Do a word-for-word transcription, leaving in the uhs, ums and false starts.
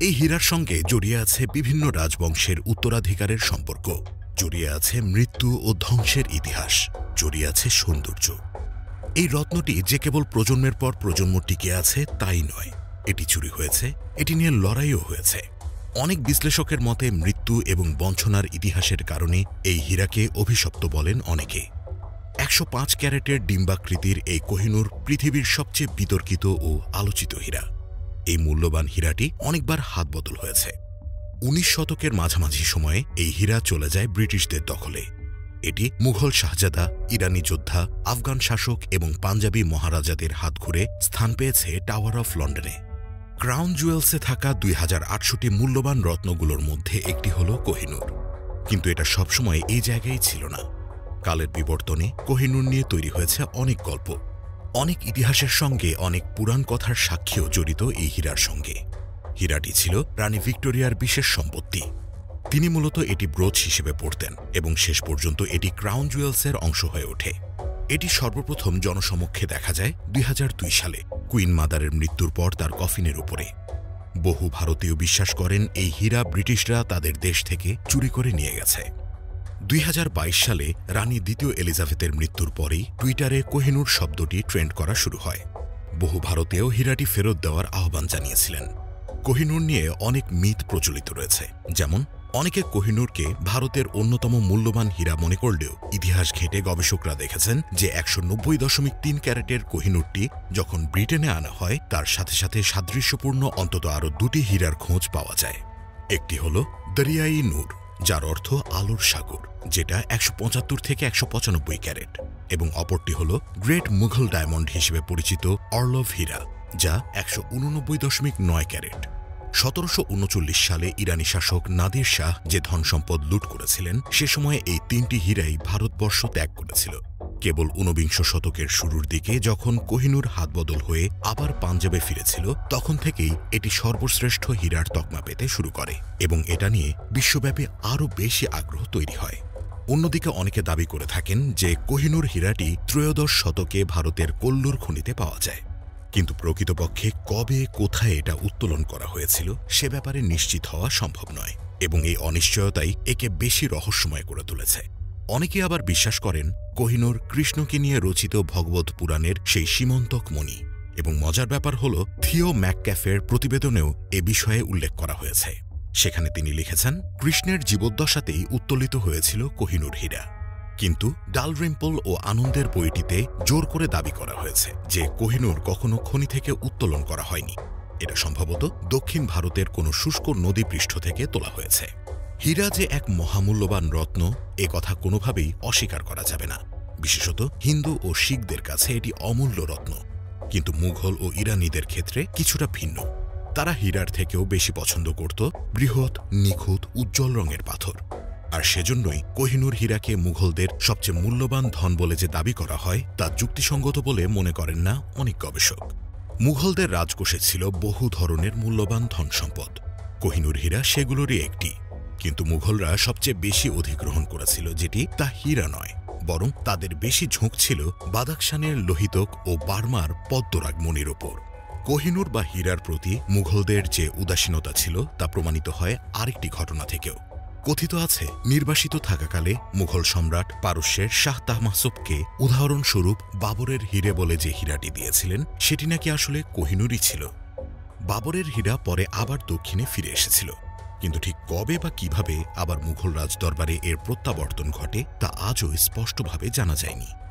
এই হীরার সঙ্গে জড়িয়ে আছে বিভিন্ন রাজবংশের উত্তরাধিকারের সম্পর্ক, জড়িয়ে আছে মৃত্যু ও ধ্বংসের ইতিহাস, জড়িয়ে আছে সৌন্দর্য। এই রত্নটি যে কেবল প্রজন্মের পর প্রজন্ম টিকে আছে তাই নয়, এটি চুরি হয়েছে, এটি নিয়ে লড়াইও হয়েছে। অনেক বিশ্লেষকের মতে মৃত্যু এবং বঞ্চনার ইতিহাসের কারণে এই হীরাকে অভিশপ্ত বলেন অনেকে। একশো পাঁচ ক্যারেটের ডিম্বাকৃতির এই কোহিনূর পৃথিবীর সবচেয়ে বিতর্কিত ও আলোচিত হীরা। এই মূল্যবান হীরাটি অনেকবার হাত বদল হয়েছে। উনিশ শতকের মাঝামাঝি সময়ে এই হীরা চলে যায় ব্রিটিশদের দখলে। এটি মুঘল শাহজাদা, ইরানি যোদ্ধা, আফগান শাসক এবং পাঞ্জাবি মহারাজাদের হাত ঘুরে স্থান পেয়েছে টাওয়ার অফ লন্ডনে। ক্রাউন জুয়েলসে থাকা দুই হাজার আটশোটি মূল্যবান রত্নগুলোর মধ্যে একটি হল কোহিনূর। কিন্তু এটা সবসময় এই জায়গায় ছিল না। কালের বিবর্তনে কোহিনূর নিয়ে তৈরি হয়েছে অনেক গল্প। অনেক ইতিহাসের সঙ্গে অনেক পুরাণ কথার সাক্ষীও জড়িত এই হীরার সঙ্গে। হীরাটি ছিল রানী ভিক্টোরিয়ার বিশেষ সম্পত্তি। তিনি মূলত এটি ব্রোচ হিসেবে পড়তেন এবং শেষ পর্যন্ত এটি ক্রাউন জুয়েলসের অংশ হয়ে ওঠে। এটি সর্বপ্রথম জনসমক্ষে দেখা যায় দুই হাজার দুই সালে কুইন মাদারের মৃত্যুর পর তার কফিনের উপরে। বহু ভারতীয় বিশ্বাস করেন এই হীরা ব্রিটিশরা তাদের দেশ থেকে চুরি করে নিয়ে গেছে। দুই হাজার বাইশ সালে রানী দ্বিতীয় এলিজাবেথের মৃত্যুর পরেই টুইটারে কোহিনূর শব্দটি ট্রেন্ড করা শুরু হয়। বহু ভারতীয় হীরাটি ফেরত দেওয়ার আহ্বান জানিয়েছিলেন। কোহিনূর নিয়ে অনেক মিথ প্রচলিত রয়েছে, যেমন অনেকে কোহিনূরকে ভারতের অন্যতম মূল্যবান হীরা মনে করলেও ইতিহাস ঘেঁটে গবেষকরা দেখেছেন যে একশো নব্বই দশমিক তিন ক্যারেটের কোহিনূরটি যখন ব্রিটেনে আনা হয় তার সাথে সাথে সাদৃশ্যপূর্ণ অন্তত আরও দুটি হীরার খোঁজ পাওয়া যায়। একটি হল দরিয়াই নূর, যার অর্থ আলোর সাগর, যেটা একশো পঁচাত্তর থেকে একশো পঁচানব্বই ক্যারেট, এবং অপরটি হল গ্রেট মুঘল ডায়মন্ড হিসেবে পরিচিত অর্লভ হীরা, যা একশো উননব্বই দশমিক নয় ক্যারেট। সতেরোশো উনচল্লিশ সালে ইরানি শাসক নাদির শাহ যে ধনসম্পদ লুট করেছিলেন সে সময়ে এই তিনটি হীরাই ভারতবর্ষ ত্যাগ করেছিল। কেবল ঊনবিংশ শতকের শুরুর দিকে যখন কোহিনূর হাতবদল হয়ে আবার পাঞ্জাবে ফিরেছিল তখন থেকেই এটি সর্বশ্রেষ্ঠ হীরার তকমা পেতে শুরু করে এবং এটা নিয়ে বিশ্বব্যাপী আরও বেশি আগ্রহ তৈরি হয়। অন্যদিকে অনেকে দাবি করে থাকেন যে কোহিনূর হীরাটি ত্রয়োদশ শতকে ভারতের কোল্লুর খনিতে পাওয়া যায়, কিন্তু প্রকৃতপক্ষে কবে কোথায় এটা উত্তোলন করা হয়েছিল সে ব্যাপারে নিশ্চিত হওয়া সম্ভব নয় এবং এই অনিশ্চয়তাই একে বেশি রহস্যময় করে তুলেছে। অনেকে আবার বিশ্বাস করেন কোহিনূর কৃষ্ণকে নিয়ে রচিত ভগবত পুরাণের সেই সীমন্তক মণি, এবং মজার ব্যাপার হল থিও ম্যাকক্যাফের প্রতিবেদনেও এ বিষয়ে উল্লেখ করা হয়েছে। সেখানে তিনি লিখেছেন, কৃষ্ণের জীবদ্দশাতেই উত্তোলিত হয়েছিল কোহিনূর হীরা। কিন্তু ডালরিম্পল ও আনন্দের বইটিতে জোর করে দাবি করা হয়েছে যে কোহিনূর কখনো খনি থেকে উত্তোলন করা হয়নি। এটা সম্ভবত দক্ষিণ ভারতের কোনো শুষ্ক নদীপৃষ্ঠ থেকে তোলা হয়েছে। হীরা যে এক মহামূল্যবান রত্ন এ কথা কোনোভাবেই অস্বীকার করা যাবে না। বিশেষত হিন্দু ও শিখদের কাছে এটি অমূল্য রত্ন, কিন্তু মুঘল ও ইরানিদের ক্ষেত্রে কিছুটা ভিন্ন। তারা হীরার থেকেও বেশি পছন্দ করত বৃহৎ, নিখুঁত, উজ্জ্বল রঙের পাথর। আর সেজন্যই কোহিনূর হীরাকে মুঘলদের সবচেয়ে মূল্যবান ধন বলে যে দাবি করা হয় তা যুক্তিসঙ্গত বলে মনে করেন না অনেক গবেষক। মুঘলদের রাজকোষে ছিল বহু ধরনের মূল্যবান ধন সম্পদ, কোহিনূর হীরা সেগুলোরই একটি। কিন্তু মুঘলরা সবচেয়ে বেশি অধিগ্রহণ করেছিল যেটি তা হীরা নয়, বরং তাদের বেশি ঝোঁক ছিল বাদাখশানের লোহিতক ও বার্মার পদ্মরাগ মণির ওপর। কোহিনূর বা হীরার প্রতি মুঘলদের যে উদাসীনতা ছিল তা প্রমাণিত হয় আরেকটি ঘটনা থেকেও। কথিত আছে নির্বাসিত থাকাকালে মুঘল সম্রাট পারস্যের শাহ তাহমাসুবকে উদাহরণস্বরূপ বাবরের হীরে বলে যে হীরাটি দিয়েছিলেন সেটি নাকি আসলে কোহিনূরই ছিল। বাবরের হীরা পরে আবার দক্ষিণে ফিরে এসেছিল, কিন্তু ঠিক কবে বা কিভাবে আবার মুঘল রাজদরবারে এর প্রত্যাবর্তন ঘটে তা আজও স্পষ্টভাবে জানা যায়নি।